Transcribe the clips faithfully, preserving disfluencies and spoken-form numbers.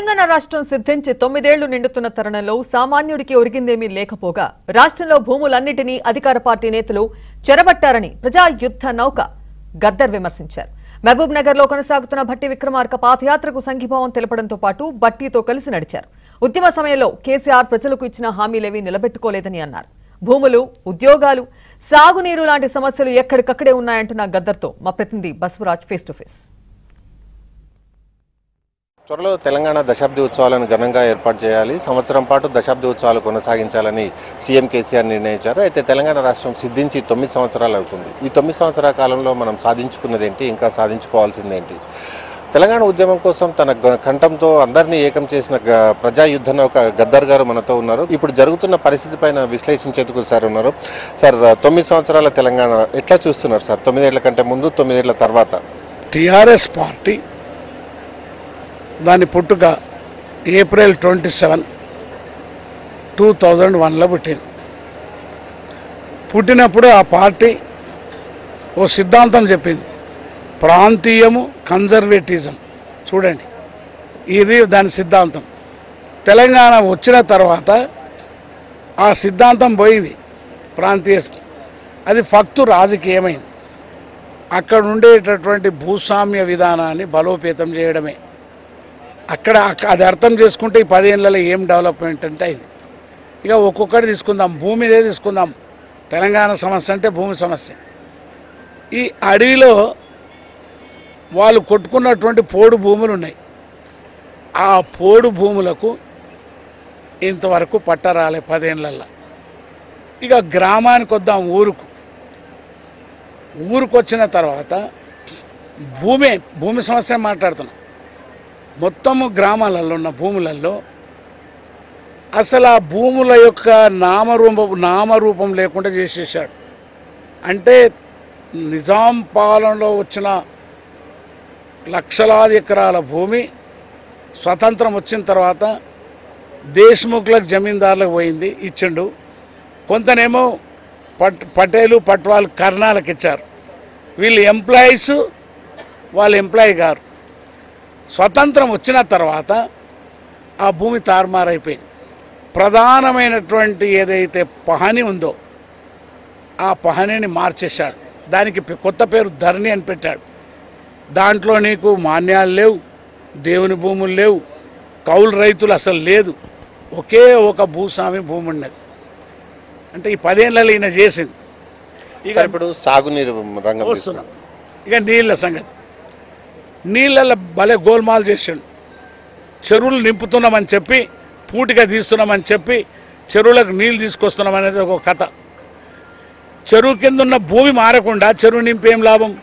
తెలంగాణ రాష్ట్రం సిద్ధించి తొమ్మిదేళ్లు నిండుతున్న తరుణంలో సామాన్యుడికి ఒరిగిందేమీ లేకపోగా రాష్ట్రంలో భూములన్నిటినీ అధికార పార్టీ నేతలు చెరబట్టారని ప్రజా యుద్ధ నౌక గద్దర్ విమర్శించారు. మహబూబ్ నగర్ లో కొనసాగుతున్న బట్టివిక్రమార్క పాదయాత్రకు సంఘీభావం తెలపడంతో పాటు బట్టితో కలిసి నడిచారు. ఉద్యమ సమయంలో కేసీఆర్ ప్రజలకు ఇచ్చిన హామీలేవీ నిలబెట్టుకోలేదని అన్నారు. భూములు, ఉద్యోగాలు, సాగునీరు లాంటి సమస్యలు ఎక్కడికక్కడే ఉన్నాయంటున్న గద్దర్తో మా ప్రతినిధి బస్వరాజ్ ఫేస్ టు ఫేస్. త్వరలో తెలంగాణ దశాబ్ది ఉత్సవాలను ఘనంగా ఏర్పాటు చేయాలి, సంవత్సరం పాటు దశాబ్ది ఉత్సవాలు కొనసాగించాలని సీఎం కేసీఆర్ నిర్ణయించారు. అయితే తెలంగాణ రాష్ట్రం సిద్ధించి తొమ్మిది సంవత్సరాలు అవుతుంది. ఈ తొమ్మిది సంవత్సరాల కాలంలో మనం సాధించుకున్నదేంటి, ఇంకా సాధించుకోవాల్సిందేంటి? తెలంగాణ ఉద్యమం కోసం తన కంఠంతో అందరినీ ఏకం చేసిన ప్రజా యుద్ధ నౌక గద్దర్ గారు మనతో ఉన్నారు. ఇప్పుడు జరుగుతున్న పరిస్థితి పైన విశ్లేషించేందుకు సార్ ఉన్నారు. సార్, తొమ్మిది సంవత్సరాల తెలంగాణ ఎట్లా చూస్తున్నారు సార్? తొమ్మిదేళ్ల కంటే ముందు, తొమ్మిదేళ్ల తర్వాత. టీఆర్ఎస్ పార్టీ దాని పుట్టుక April twenty seven two thousand వన్లో పుట్టింది. పుట్టినప్పుడు ఆ పార్టీ ఓ సిద్ధాంతం చెప్పింది, ప్రాంతీయము, కన్జర్వేటిజం. చూడండి, ఇది దాని సిద్ధాంతం. తెలంగాణ వచ్చిన తర్వాత ఆ సిద్ధాంతం పోయింది, ప్రాంతీయ. అది ఫక్తు రాజకీయమైంది. అక్కడ ఉండేటటువంటి భూస్వామ్య విధానాన్ని బలోపేతం చేయడమే. అక్కడ అది అర్థం చేసుకుంటే ఈ పదేళ్లలో ఏం డెవలప్మెంట్ అంటే అయింది. ఇక ఒక్కొక్కటి తీసుకుందాం. భూమిదే తీసుకుందాం. తెలంగాణ సమస్య అంటే భూమి సమస్య. ఈ అడవిలో వాళ్ళు కొట్టుకున్నటువంటి పోడు భూములు ఉన్నాయి. ఆ పోడు భూములకు ఇంతవరకు పట్ట రాలే పదేళ్లలో. ఇక గ్రామానికి వద్దాం, ఊరుకు. ఊరికి వచ్చిన తర్వాత భూమి భూమి సమస్య మాట్లాడుతున్నాం. మొత్తము గ్రామాలలో ఉన్న భూములలో అసలు ఆ భూముల యొక్క నామరూపం నామరూపం లేకుండా చేసేసాడు. అంటే నిజాం పాలనలో వచ్చిన లక్షలాది ఎకరాల భూమి స్వతంత్రం వచ్చిన తర్వాత దేశ్ముఖ్లకు, జమీందారులకు పోయింది, ఇచ్చిండు. కొంతనేమో పట్ పటేలు పట్వాల్ కర్ణాలకు ఇచ్చారు. వీళ్ళు ఎంప్లాయీస్, వాళ్ళు ఎంప్లాయీ గారు. స్వతంత్రం వచ్చిన తర్వాత ఆ భూమి తారుమారైపోయింది. ప్రధానమైనటువంటి ఏదైతే పహని ఉందో ఆ పహనిని మార్చేశాడు. దానికి కొత్త పేరు ధరణి అని పెట్టాడు. దాంట్లో నీకు మాన్యాలు లేవు, దేవుని భూములు లేవు, కౌలు రైతులు అసలు లేదు. ఒకే ఒక భూస్వామి భూమి ఉన్నది. అంటే ఈ పదేళ్ళలో ఈయన చేసింది. ఇక ఇప్పుడు సాగునీరు రంగం వస్తున్నాం. ఇక నీళ్ళ సంగతి, నీళ్ళల్లో భలే గోల్మాల్ చేసాడు. చెరువులు నింపుతున్నామని చెప్పి, పూటిగా తీస్తున్నామని చెప్పి, చెరువులకు నీళ్ళు తీసుకొస్తున్నాం అనేది ఒక కథ. చెరువు కింద ఉన్న భూమి మారకుండా చెరువు నింపేం లాభం?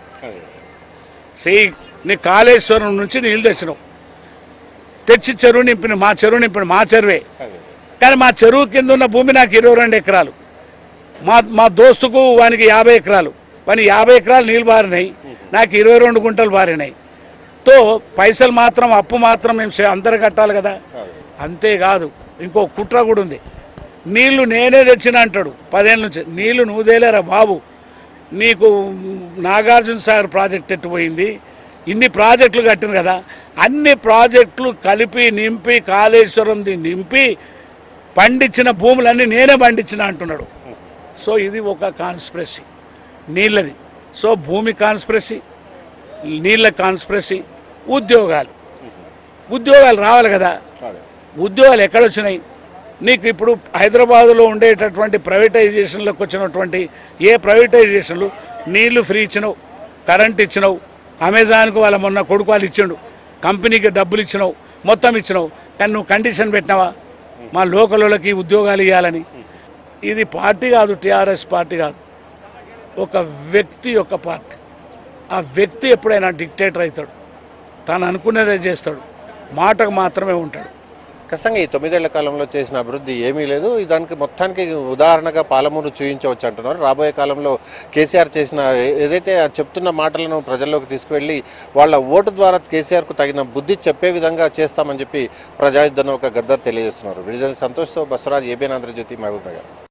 సే నీ కాళేశ్వరం నుంచి నీళ్ళు తెచ్చినావు, తెచ్చి చెరువు నింపిన, మా చెరువు నింపిన మా చెరువే. కానీ మా చెరువు కింద ఉన్న భూమి నాకు ఇరవై రెండు ఎకరాలు, మా మా దోస్తుకు వానికి యాభై ఎకరాలు, వాని యాభై ఎకరాలు నీళ్ళు బారినాయి, నాకు ఇరవై రెండు గుంటలు బారినాయి. తో పైసలు మాత్రం, అప్పు మాత్రం మేము అందరు కట్టాలి కదా. అంతేకాదు, ఇంకో కుట్ర కూడా ఉంది. నీళ్లు నేనే తెచ్చిన అంటాడు పదేళ్ళ నుంచి. నీళ్లు నువ్వు తేలేరా బాబు, నీకు నాగార్జున సాగర్ ప్రాజెక్ట్ ఎట్టుపోయింది, ఇన్ని ప్రాజెక్టులు కట్టిన కదా, అన్ని ప్రాజెక్టులు కలిపి నింపి కాళేశ్వరంది నింపి పండించిన భూములన్నీ నేనే పండించిన అంటున్నాడు. సో ఇది ఒక కాన్స్పిరసీ నీళ్ళది. సో భూమి కాన్స్పిరసీ, నీళ్ళ కాన్స్పిరసీ, ఉద్యోగాలు ఉద్యోగాలు రావాలి కదా. ఉద్యోగాలు ఎక్కడొచ్చినాయి నీకు? ఇప్పుడు హైదరాబాదులో ఉండేటటువంటి ప్రైవేటైజేషన్లకు వచ్చినటువంటి ఏ ప్రైవేటైజేషన్లు, నీళ్లు ఫ్రీ ఇచ్చినావు, కరెంట్ ఇచ్చినావు, అమెజాన్కు వాళ్ళ మొన్న కొడుకు వాళ్ళు ఇచ్చిండు, కంపెనీకి డబ్బులు ఇచ్చినావు, మొత్తం ఇచ్చినావు. కానీ నువ్వు కండిషన్ పెట్టినావా మా లోకల్ వాళ్ళకి ఉద్యోగాలు ఇవ్వాలని? ఇది పార్టీ కాదు, టీఆర్ఎస్ పార్టీ కాదు, ఒక వ్యక్తి యొక్క పార్టీ. ఆ వ్యక్తి ఎప్పుడైనా డిక్టేటర్ అవుతాడు, తను అనుకునేదే చేస్తాడు, మాటకు మాత్రమే ఉంటాడు. ఖచ్చితంగా ఈ తొమ్మిదేళ్ల కాలంలో చేసిన అభివృద్ధి ఏమీ లేదు. దానికి మొత్తానికి ఉదాహరణగా పాలమూరు చూయించవచ్చు అంటున్నారు. రాబోయే కాలంలో కేసీఆర్ చేసిన ఏదైతే చెప్తున్న మాటలను ప్రజల్లోకి తీసుకువెళ్ళి వాళ్ళ ఓటు ద్వారా కేసీఆర్కు తగిన బుద్ధి చెప్పే విధంగా చేస్తామని చెప్పి ప్రజాయుద్ధ నౌక గద్దర్ తెలియజేస్తున్నారు. విడుదల సంతోష్తో బస్వరాజ్, ఏబిఎన్ ఆంధ్రజ్యోతి, మహబూబ్ నగర్.